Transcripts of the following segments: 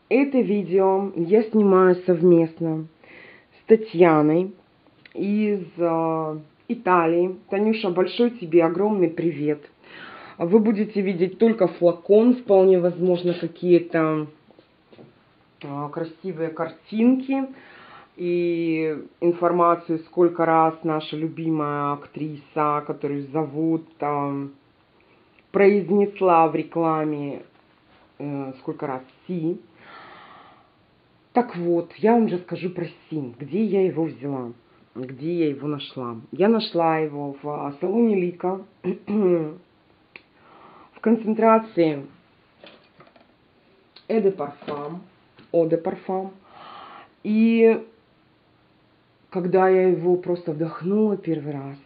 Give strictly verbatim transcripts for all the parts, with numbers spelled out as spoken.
Это видео я снимаю совместно с Татьяной из э, Италии. Танюша, большой тебе огромный привет. Вы будете видеть только флакон, вполне возможно какие-то э, красивые картинки и информацию, сколько раз наша любимая актриса, которую зовут, э, произнесла в рекламе, э, сколько раз Си. Так вот, я вам расскажу про Сим, где я его взяла, где я его нашла. Я нашла его в салоне Лика, в концентрации Eau de Parfum, Eau de Parfum. И когда я его просто вдохнула первый раз,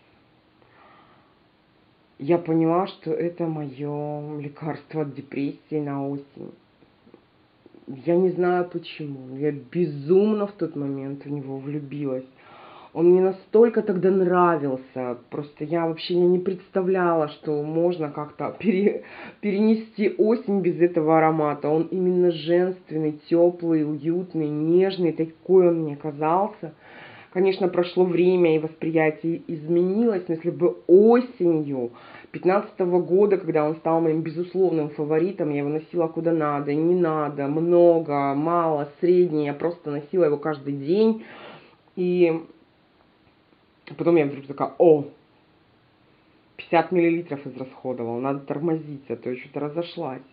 я поняла, что это мое лекарство от депрессии на осень. Я не знаю почему, я безумно в тот момент в него влюбилась. Он мне настолько тогда нравился, просто я вообще не представляла, что можно как-то пере, перенести осень без этого аромата. Он именно женственный, теплый, уютный, нежный, такой он мне казался. Конечно, прошло время и восприятие изменилось, но если бы осенью пятнадцатого года, когда он стал моим безусловным фаворитом, я его носила куда надо, не надо, много, мало, средний, я просто носила его каждый день. И потом я вдруг такая: о, пятьдесят миллилитров израсходовал, надо тормозить, а то я что-то разошлась.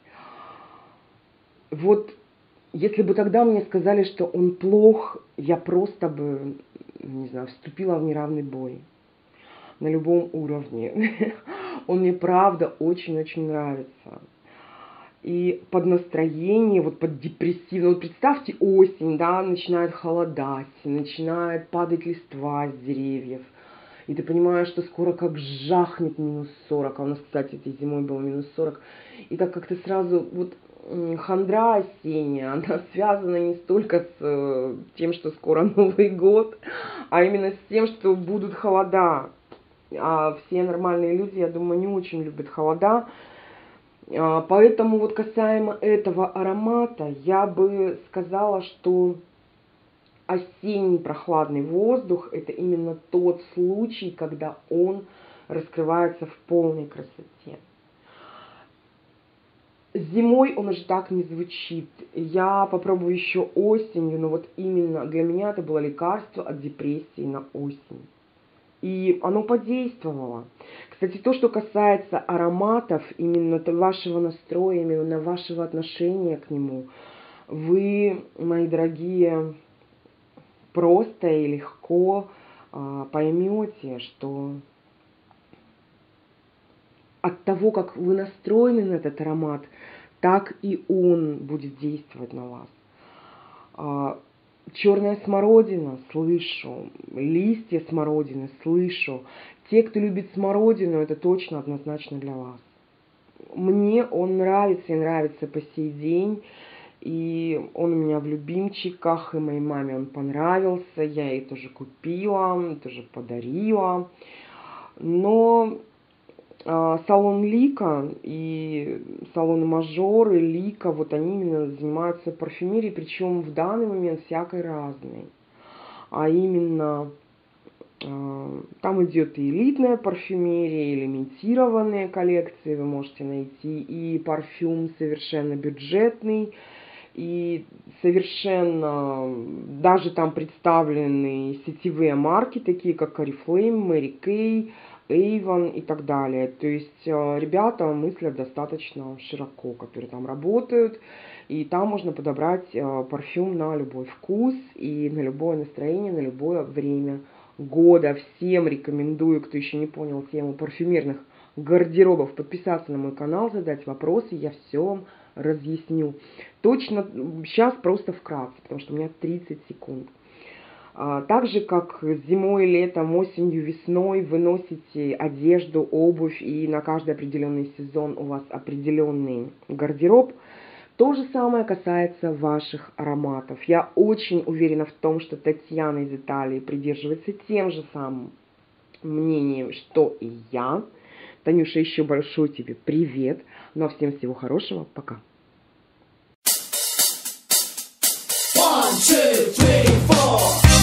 Вот, если бы тогда мне сказали, что он плох, я просто бы, не знаю, вступила в неравный бой на любом уровне. Он мне правда очень-очень нравится. И под настроение, вот под депрессивное, вот представьте осень, да, начинает холодать, начинает падать листва с деревьев. И ты понимаешь, что скоро как жахнет минус сорок. А у нас, кстати, этой зимой было минус сорок. И так как-то сразу, вот хандра осенняя, она связана не столько с тем, что скоро Новый год, а именно с тем, что будут холода. А все нормальные люди, я думаю, не очень любят холода. Поэтому вот касаемо этого аромата, я бы сказала, что осенний прохладный воздух — это именно тот случай, когда он раскрывается в полной красоте. Зимой он уже так не звучит. Я попробую еще осенью, но вот именно для меня это было лекарство от депрессии на осень. И оно подействовало. Кстати, то, что касается ароматов, именно вашего настроя, именно вашего отношения к нему, вы, мои дорогие, просто и легко а, поймете, что от того, как вы настроены на этот аромат, так и он будет действовать на вас. А, черная смородина, слышу. Листья смородины, слышу. Те, кто любит смородину, это точно однозначно для вас. Мне он нравится и нравится по сей день. И он у меня в любимчиках, и моей маме он понравился. Я ей тоже купила, тоже подарила. Но э, салон Лика и салоны Мажор и Лика, вот они именно занимаются парфюмерией, причем в данный момент всякой разной. А именно э, там идет и элитная парфюмерия, и лимитированные коллекции вы можете найти, и парфюм совершенно бюджетный. И совершенно даже там представлены сетевые марки, такие как Oriflame, Mary Kay, Avon и так далее. То есть ребята мыслят достаточно широко, которые там работают. И там можно подобрать парфюм на любой вкус и на любое настроение, на любое время года. Всем рекомендую, кто еще не понял тему парфюмерных гардеробов, подписаться на мой канал, задать вопросы, я все вам разъясню. Точно, сейчас просто вкратце, потому что у меня тридцать секунд. Так же, как зимой, летом, осенью, весной вы носите одежду, обувь, и на каждый определенный сезон у вас определенный гардероб, то же самое касается ваших ароматов. Я очень уверена в том, что Татьяна из Италии придерживается тем же самым мнением, что и я. Танюша, еще большой тебе привет. Ну а всем всего хорошего. Пока. two, three, four.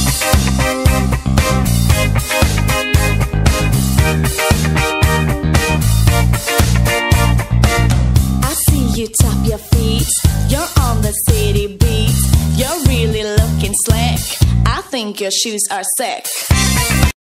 I see you tap your feet. You're on the city beat. You're really looking slick. I think your shoes are sick.